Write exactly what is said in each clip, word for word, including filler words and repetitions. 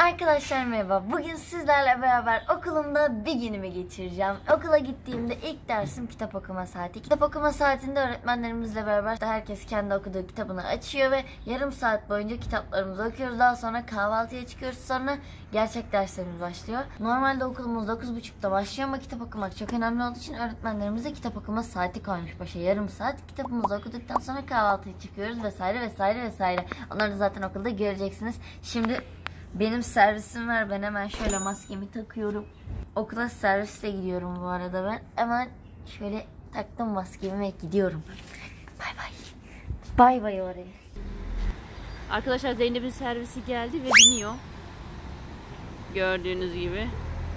Arkadaşlar merhaba. Bugün sizlerle beraber okulumda bir günümü geçireceğim. Okula gittiğimde ilk dersim kitap okuma saati. Kitap okuma saatinde öğretmenlerimizle beraber herkes kendi okuduğu kitabını açıyor ve yarım saat boyunca kitaplarımızı okuyoruz. Daha sonra kahvaltıya çıkıyoruz. Sonra gerçek derslerimiz başlıyor. Normalde okulumuz dokuz buçukta başlıyor ama kitap okumak çok önemli olduğu için öğretmenlerimize kitap okuma saati koymuş başa. Yarım saat kitabımızı okuduktan sonra kahvaltıya çıkıyoruz vesaire vesaire vesaire. Onları da zaten okulda göreceksiniz. Şimdi benim servisim var. Ben hemen şöyle maskemi takıyorum. Okula servisle gidiyorum bu arada ben. Hemen şöyle taktım maskemi ve gidiyorum. Bay bay. Bay bay oraya. Arkadaşlar Zeynep'in servisi geldi ve biniyor. Gördüğünüz gibi.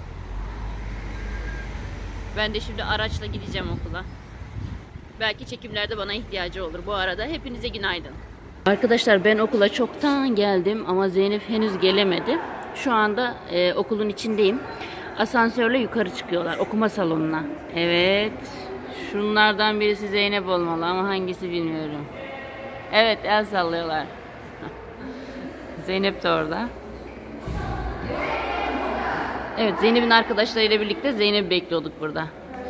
Ben de şimdi araçla gideceğim okula. Belki çekimlerde bana ihtiyacı olur. Bu arada hepinize günaydın. Arkadaşlar ben okula çoktan geldim ama Zeynep henüz gelemedi. Şu anda e, okulun içindeyim. Asansörle yukarı çıkıyorlar okuma salonuna. Evet. Şunlardan birisi Zeynep olmalı ama hangisi bilmiyorum. Evet, el sallıyorlar. Zeynep de orada. Evet, Zeynep'in arkadaşlarıyla birlikte Zeynep'i bekliyorduk burada.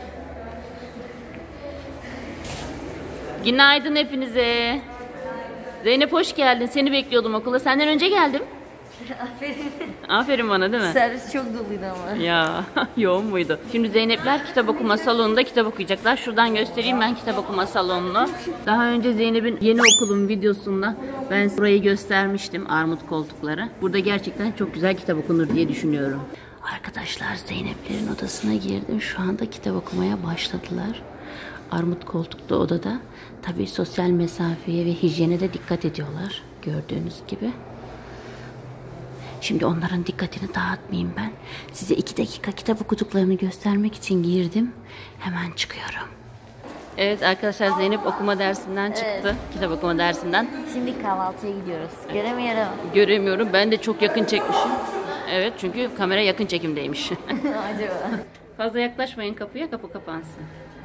Günaydın hepinize. Zeynep hoş geldin. Seni bekliyordum okula. Senden önce geldim. Aferin. Aferin bana değil mi? Servis çok doluydu ama. Ya yoğun muydu? Şimdi Zeynepler kitap okuma salonunda kitap okuyacaklar. Şuradan göstereyim ben kitap okuma salonunu. Daha önce Zeynep'in yeni okulun videosunda ben burayı göstermiştim. Armut koltukları. Burada gerçekten çok güzel kitap okunur diye düşünüyorum. Arkadaşlar Zeyneplerin odasına girdim. Şu anda kitap okumaya başladılar. Armut koltuklu odada. Tabii sosyal mesafeye ve hijyene de dikkat ediyorlar. Gördüğünüz gibi. Şimdi onların dikkatini dağıtmayayım ben. Size iki dakika kitap okuduklarını göstermek için girdim. Hemen çıkıyorum. Evet arkadaşlar Zeynep okuma dersinden çıktı. Evet. Kitap okuma dersinden. Şimdi kahvaltıya gidiyoruz. Göremiyorum. Göremiyorum. Ben de çok yakın çekmişim. Evet çünkü kamera yakın çekimdeymiş. Acaba. Fazla yaklaşmayın kapıya, kapı kapansın.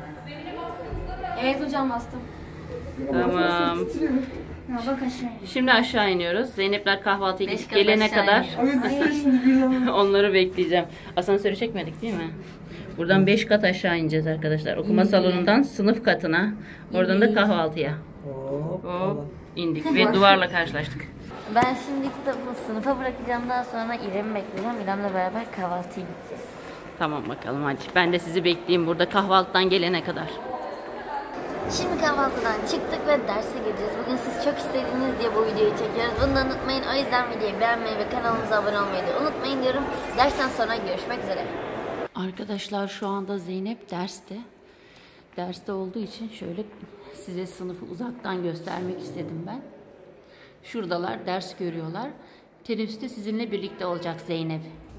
Evet hocam bastım. Tamam. Ya bak aşağı. Şimdi aşağı iniyoruz. Zeynepler kahvaltıya gidip gelene kadar onları bekleyeceğim. Asansörü çekmedik değil mi? Buradan beş kat aşağı ineceğiz arkadaşlar. Okuma salonundan sınıf katına. Oradan da kahvaltıya. Hop indik ve duvarla karşılaştık. Ben şimdi kitabımı sınıfa bırakacağım. Daha sonra İrem'i bekleyeceğim. İrem'le beraber kahvaltıya gideceğiz. Tamam bakalım hadi. Ben de sizi bekleyeyim burada kahvaltıdan gelene kadar. Şimdi kahvaltıdan çıktık ve derse gireceğiz. Bugün siz çok istediğiniz diye bu videoyu çekiyoruz. Bunu da unutmayın. O yüzden videoyu beğenmeyi ve kanalımıza abone olmayı da unutmayın diyorum. Dersten sonra görüşmek üzere. Arkadaşlar şu anda Zeynep derste. Derste olduğu için şöyle size sınıfı uzaktan göstermek istedim ben. Şuradalar, ders görüyorlar. Teneffüste sizinle birlikte olacak Zeynep.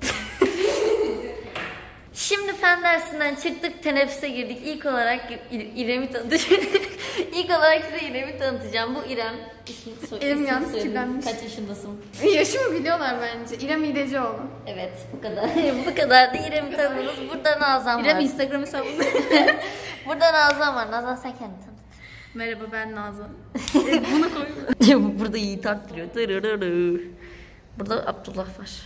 Şimdi fen dersinden çıktık, teneffüse girdik. İlk olarak İrem'i tanıtacağım. İlk olarak size İrem'i tanıtacağım. Bu İrem. İsmini soy, İrem ismini yalnız söyleyeyim. kirlenmiş. Kaç yaşındasın? Yaşımı biliyorlar bence. İrem İdecioğlu. Evet, bu kadar. Bu kadar da İrem'i tanıdınız. Burada Nazan İrem var. Instagram hesabında. Burada Nazan var. Nazan sen kendini tanıt. Merhaba ben Nazan. Bunu koy. Burada iyi taktırıyor. Burada Abdullah var.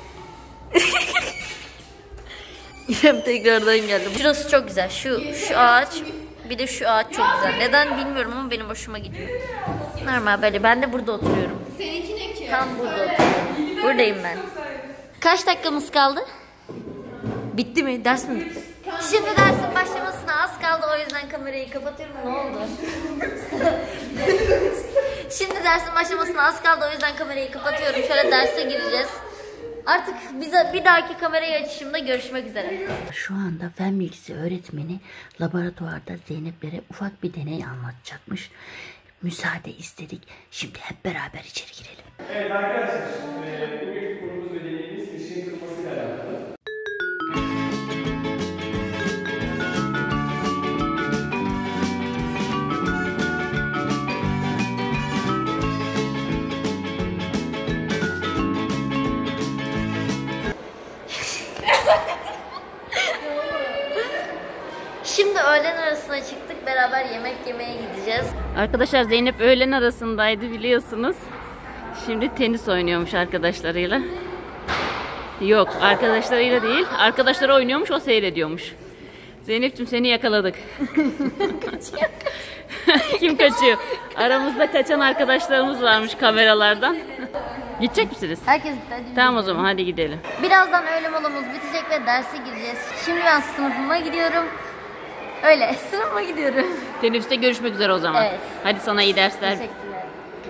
İrem tekrardan geldi. Şurası çok güzel. Şu şu ağaç, bir de şu ağaç çok güzel. Neden bilmiyorum ama benim hoşuma gidiyor. Normal böyle. Ben de burada oturuyorum. Seninki ne ki? Tam burada oturuyorum. Buradayım ben. Kaç dakikamız kaldı? Bitti mi? Ders mi bitti? Şimdi dersin başlamasına az kaldı. O yüzden kamerayı kapatıyorum. Ne oldu? Şimdi dersin başlamasına az kaldı. O yüzden kamerayı kapatıyorum. Şöyle derse gireceğiz. Artık bize bir dahaki kamerayı açışımda görüşmek üzere. Şu anda fen bilgisi öğretmeni laboratuvarda Zeynep'lere ufak bir deney anlatacakmış. Müsaade istedik. Şimdi hep beraber içeri girelim. Evet arkadaşlar, e, bugünkü konumuz ve deneyimiz ışığın kırılmasıyla alakalı. Şimdi öğlen arasına çıktık, beraber yemek yemeye gideceğiz. Arkadaşlar Zeynep öğlen arasındaydı biliyorsunuz. Şimdi tenis oynuyormuş arkadaşlarıyla. Yok, arkadaşlarıyla değil. Arkadaşları oynuyormuş, o seyrediyormuş. Zeynep'ciğim seni yakaladık. Kim kaçıyor? Aramızda kaçan arkadaşlarımız varmış kameralardan. Gidecek misiniz? Herkes gitti. Tamam o zaman hadi gidelim. Birazdan öğle molamız bitecek ve derse gireceğiz. Şimdi ben sınıfıma gidiyorum. Öyle sınıfıma gidiyorum. Teneffüste görüşmek üzere o zaman. Evet. Hadi sana iyi dersler. Teşekkürler.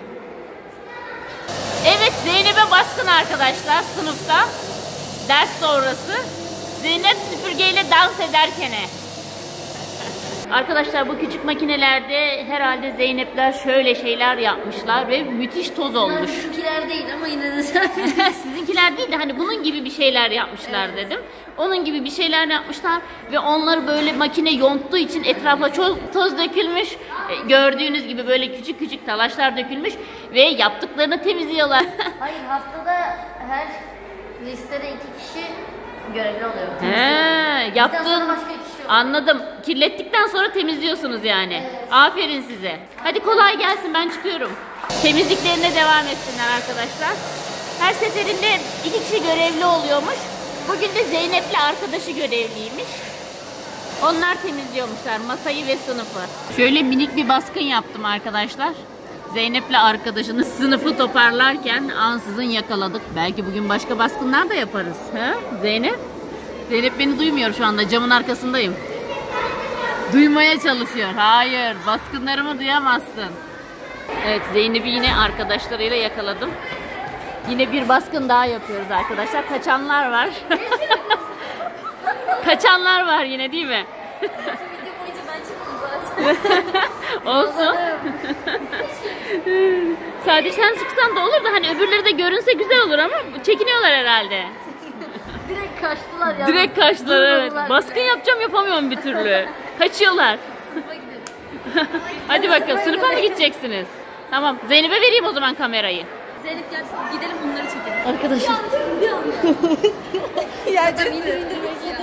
Evet, Zeynep'e baskın arkadaşlar sınıfta. Ders sonrası. Zeynep süpürgeyle dans ederken. Arkadaşlar bu küçük makinelerde herhalde Zeynepler şöyle şeyler yapmışlar ve müthiş toz olmuş. Bizimkiler değil ama yine de Sizinkiler değil de hani bunun gibi bir şeyler yapmışlar evet. dedim. Onun gibi bir şeyler yapmışlar ve onları böyle makine yonttuğu için etrafa toz, toz dökülmüş. E, gördüğünüz gibi böyle küçük küçük talaşlar dökülmüş ve yaptıklarını temizliyorlar. Hayır, haftada her listede iki kişi görevli oluyor. He, Bizden yaptığın sonra başka kişi yok. anladım. Kirlettikten sonra temizliyorsunuz yani. Evet. Aferin size. Hadi kolay gelsin, ben çıkıyorum. Temizliklerine devam etsinler arkadaşlar. Her seferinde iki kişi görevli oluyormuş. Bugün de Zeynep'le arkadaşı görevliymiş. Onlar temizliyormuşlar masayı ve sınıfı. Şöyle minik bir baskın yaptım arkadaşlar. Zeynep'le arkadaşını sınıfı toparlarken ansızın yakaladık. Belki bugün başka baskınlar da yaparız. He? Zeynep? Zeynep beni duymuyor şu anda. Camın arkasındayım. Duymaya çalışıyor. Hayır, baskınlarımı duyamazsın. Evet, Zeynep'i yine arkadaşlarıyla yakaladım. Yine bir baskın daha yapıyoruz arkadaşlar. Kaçanlar var. Kaçanlar var yine değil mi? Video boyunca ben çıktım zaten. Olsun. Sadece sen çıksan da olur da hani öbürleri de görünse güzel olur ama çekiniyorlar herhalde. Direkt kaçtılar ya. Direkt kaçtılar evet. Durmadılar Baskın bile. yapacağım yapamıyorum bir türlü. Kaçıyorlar. Sınıfa gidelim. Hadi bakalım sınıfa mı gideceksiniz? Tamam, Zeynep'e vereyim o zaman kamerayı. Zeynep gel gidelim bunları çekelim. Arkadaşlar. Ya indir indir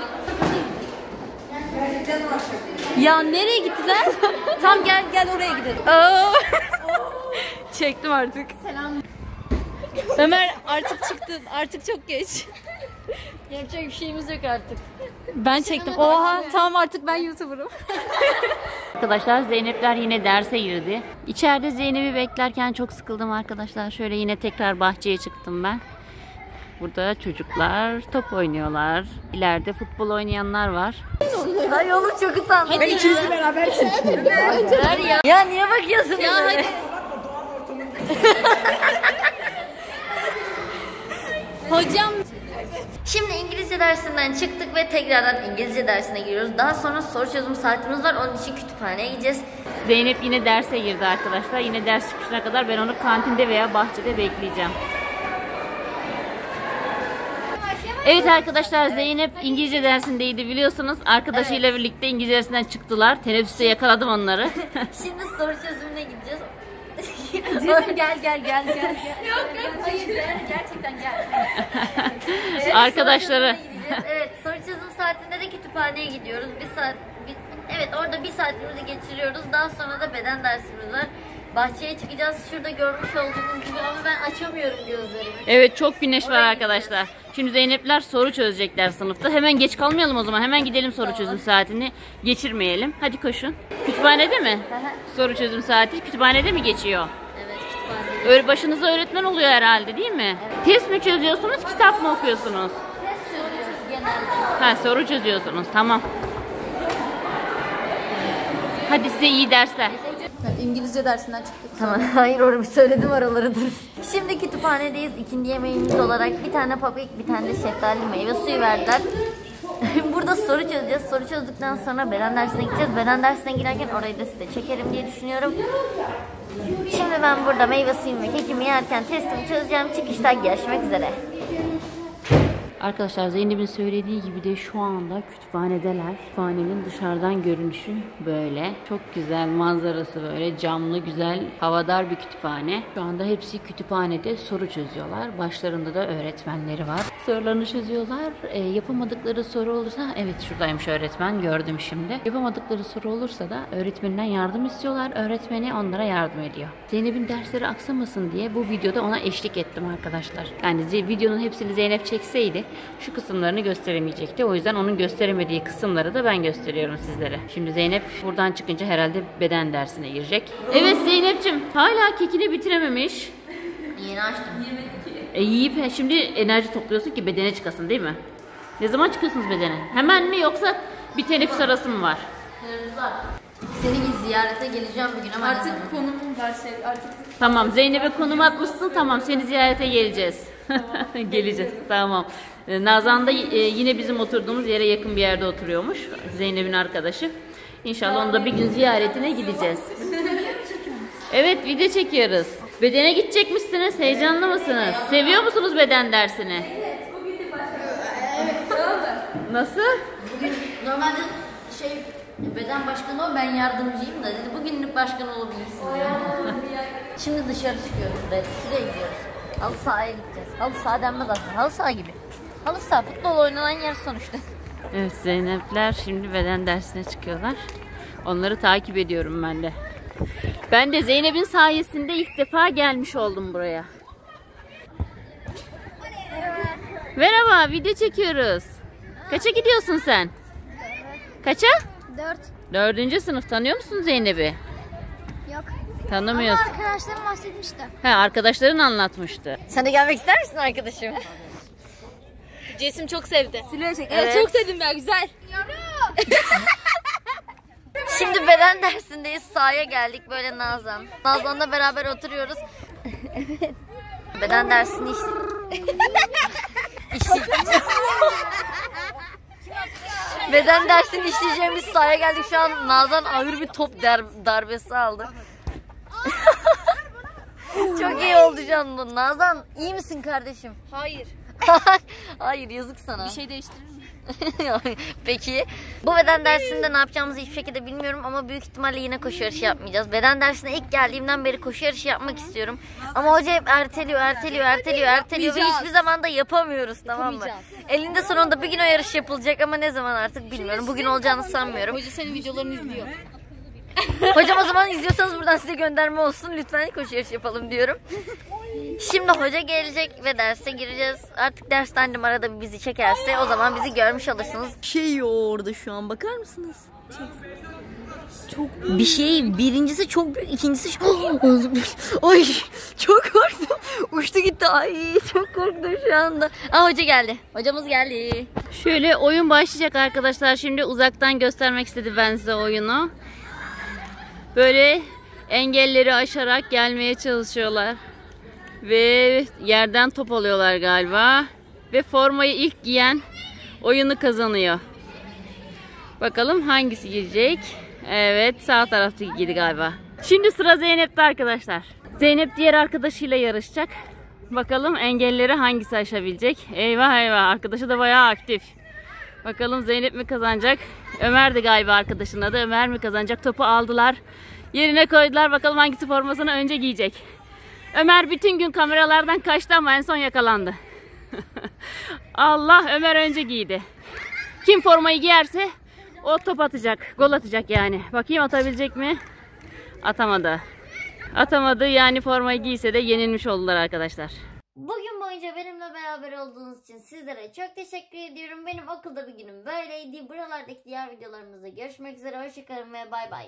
ya nereye gittiler? Tam gel gel oraya gidelim. Çektim artık. Selam. Ömer artık çıktın. Artık çok geç. Yapacak bir şeyimiz yok artık. Ben çektim. Oha tamam artık ben YouTuber'ım. Arkadaşlar Zeynepler yine derse girdi. İçeride Zeynep'i beklerken çok sıkıldım arkadaşlar. Şöyle yine tekrar bahçeye çıktım ben. Burada çocuklar top oynuyorlar. İleride futbol oynayanlar var. Ay oğlum çok utandım. Ben ikinizi beraber çekiyorum. ya. ya niye bakıyorsun? Ya hadi. Hocam. Şimdi İngilizce dersinden çıktık ve tekrardan İngilizce dersine giriyoruz. Daha sonra soru çözüm saatimiz var. Onun için kütüphaneye gideceğiz. Zeynep yine derse girdi arkadaşlar. Yine ders çıkışına kadar ben onu kantinde veya bahçede bekleyeceğim. Evet arkadaşlar, Zeynep İngilizce dersindeydi biliyorsunuz. Arkadaşıyla evet. birlikte İngilizce dersinden çıktılar. Teneffüste yakaladım onları. Şimdi soru çözümüne gideceğiz. Cesur gel gel gel gel. Yok yok hayır gel gerçekten gel. Evet, arkadaşları. soru çözümüne gideceğiz. Evet, soru çözüm saatinde de kütüphaneye gidiyoruz. Bir saat, bir, evet orada bir saatimizi geçiriyoruz. Daha sonra da beden dersimiz var. Bahçeye çıkacağız. Şurada görmüş olduğunuz gibi ama ben açamıyorum gözlerimi. Evet, çok güneş var Oraya arkadaşlar. Şimdi Zeynepler soru çözecekler sınıfta. Hemen geç kalmayalım o zaman. Hemen gidelim, soru çözüm saatini geçirmeyelim. Hadi koşun. Kütüphanede mi? Soru çözüm saati kütüphanede mi geçiyor? Evet, kütüphanede. Öyle başınıza öğretmen oluyor herhalde değil mi? Evet. Test mi çözüyorsunuz, kitap mı okuyorsunuz? Test çözüyoruz genelde. Ha, soru çözüyorsunuz. Tamam. Hadi size iyi dersler. İngilizce dersinden çıktık. Tamam, hayır orada söyledim oraları dur. Şimdi kütüphanedeyiz. İkinci yemeğimiz olarak bir tane papik, bir tane de şeftali meyve suyu verdiler. Burada soru çözeceğiz. Soru çözdükten sonra beden dersine gideceğiz. Beden dersine girerken orayı da size çekerim diye düşünüyorum. Şimdi ben burada meyve suyumu ve kekimi yerken testimi çözeceğim. Çıkışta görüşmek üzere. Arkadaşlar Zeynep'in söylediği gibi de şu anda kütüphanedeler. Kütüphanenin dışarıdan görünüşü böyle. Çok güzel manzarası, böyle camlı, güzel, havadar bir kütüphane. Şu anda hepsi kütüphanede soru çözüyorlar. Başlarında da öğretmenleri var. Sorularını çözüyorlar. E, yapamadıkları soru olursa, evet şuradaymış öğretmen, gördüm şimdi. Yapamadıkları soru olursa da öğretmeninden yardım istiyorlar. Öğretmeni onlara yardım ediyor. Zeynep'in dersleri aksamasın diye bu videoda ona eşlik ettim arkadaşlar. Yani videonun hepsini Zeynep çekseydi şu kısımlarını gösteremeyecekti. O yüzden onun gösteremediği kısımları da ben gösteriyorum sizlere. Şimdi Zeynep buradan çıkınca herhalde beden dersine girecek. Evet Zeynep'ciğim hala kekini bitirememiş. Yeni açtım. E yiyip şimdi enerji topluyorsun ki bedene çıkasın değil mi? Ne zaman çıkıyorsunuz bedene? Hemen mi yoksa bir teneffüs arası mı var? Seni bir ziyarete geleceğim bir gün ama ne zaman? Artık konumum var şey artık. Tamam Zeynep'e konum atmışsın, tamam seni ziyarete geleceğiz. Geleceğiz tamam. E, Nazan da e, yine bizim oturduğumuz yere yakın bir yerde oturuyormuş. Zeynep'in arkadaşı. İnşallah onu da bir gün ziyaretine gideceğiz. Evet video çekiyoruz. Bedene gidecekmişsiniz. Heyecanlı mısınız? Seviyor musunuz beden dersini? Evet. Bugün de Nasıl? Bugün normalde şey beden başkanı o, ben yardımcıyım da dedi bugünlük başkan olabilirsin diyor. Şimdi dışarı çıkıyoruz buraya. Şuraya gidiyoruz. Halı sahaya gideceğiz. Halı saha denmez aslında. Halı saha gibi. Halı saha futbol oynanan yer sonuçta. Evet Zeynepler şimdi beden dersine çıkıyorlar. Onları takip ediyorum ben de. Ben de Zeynep'in sayesinde ilk defa gelmiş oldum buraya. Merhaba, video çekiyoruz. Kaça gidiyorsun sen? Kaça? Dört. Dördüncü sınıf. Tanıyor musun Zeynep'i? Yok. Tanımıyorsun. Ama arkadaşlarım bahsetmişti. He, arkadaşların anlatmıştı. Sen de gelmek ister misin arkadaşım? Cesim çok sevdi. Silahı çek. Evet. Evet. Çok sevdim ben güzel. Şimdi beden dersindeyiz. Sahaya geldik böyle Nazan. Nazan'la beraber oturuyoruz. Beden dersini iş... İşleyeceğiz. Beden dersini işleyeceğimiz sahaya geldik. Şu an Nazan ağır bir top dar- darbesi aldı. Çok iyi oldu canım. Nazan iyi misin kardeşim? Hayır. Hayır yazık sana. Bir şey değiştirir mi? Peki. Bu beden dersinde ne yapacağımızı hiçbir şekilde bilmiyorum ama büyük ihtimalle yine koşu yarışı yapmayacağız. Beden dersine ilk geldiğimden beri koşu yarışı yapmak istiyorum. Ama hoca hep erteliyor, erteliyor, erteliyor, erteliyor ve hiçbir zaman da yapamıyoruz, tamam mı? Elinde sonunda bir gün o yarış yapılacak ama ne zaman artık bilmiyorum. Bugün olacağını sanmıyorum. Hoca senin videolarını izliyor. Hocam o zaman izliyorsanız buradan size gönderme olsun. Lütfen koşu yarışı yapalım diyorum. Şimdi hoca gelecek ve derse gireceğiz. Artık derste annem arada bir bizi çekerse o zaman bizi görmüş olursunuz. Şey orada şu an bakar mısınız? Çok büyük. Bir şey birincisi çok büyük, ikincisi çok... Ay çok korktum. Uçtu gitti. Ay çok korktum şu anda. Aa hoca geldi. Hocamız geldi. Şöyle oyun başlayacak arkadaşlar. Şimdi uzaktan göstermek istedi ben size oyunu. Böyle engelleri aşarak gelmeye çalışıyorlar. Ve yerden top alıyorlar galiba. Ve formayı ilk giyen oyunu kazanıyor. Bakalım hangisi girecek? Evet, sağ taraftaki giydi galiba. Şimdi sıra Zeynep'te arkadaşlar. Zeynep diğer arkadaşıyla yarışacak. Bakalım engelleri hangisi aşabilecek? Eyvah eyvah, arkadaşı da bayağı aktif. Bakalım Zeynep mi kazanacak? Ömer de galiba arkadaşının adı. Ömer mi kazanacak? Topu aldılar. Yerine koydular. Bakalım hangisi formasını önce giyecek. Ömer bütün gün kameralardan kaçtı ama en son yakalandı. Allah, Ömer önce giydi. Kim formayı giyerse o top atacak. Gol atacak yani. Bakayım atabilecek mi? Atamadı. Atamadı yani, formayı giyse de yenilmiş oldular arkadaşlar. Bugün boyunca benimle beraber olduğunuz için sizlere çok teşekkür ediyorum. Benim okulda bir günüm böyleydi. Buralardaki diğer videolarımızda görüşmek üzere. Hoşçakalın ve bay bay.